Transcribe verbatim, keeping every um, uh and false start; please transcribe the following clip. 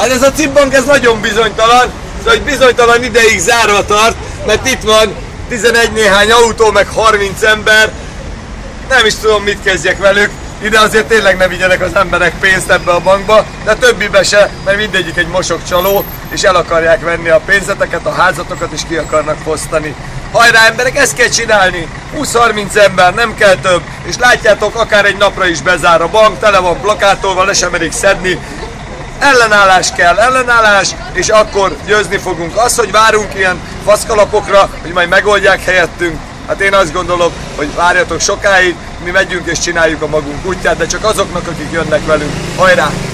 Hát ez a CIP bank ez nagyon bizonytalan, szóval hogy bizonytalan ideig zárva tart, mert itt van tizenegy néhány autó, meg harminc ember, nem is tudom mit kezdjek velük, ide azért tényleg ne vigyenek az emberek pénzt ebbe a bankba, de többibe se, mert mindegyik egy mosokcsaló, és el akarják venni a pénzeteket, a házatokat, és ki akarnak fosztani. Hajrá emberek, ezt kell csinálni! húsz-harminc ember, nem kell több, és látjátok, akár egy napra is bezár a bank, tele van plakátolva, le sem merik szedni. Ellenállás kell, ellenállás, és akkor győzni fogunk. Az, hogy várunk ilyen faszkalapokra, hogy majd megoldják helyettünk, hát én azt gondolom, hogy várjatok sokáig, mi megyünk és csináljuk a magunk útját, de csak azoknak, akik jönnek velünk. Hajrá!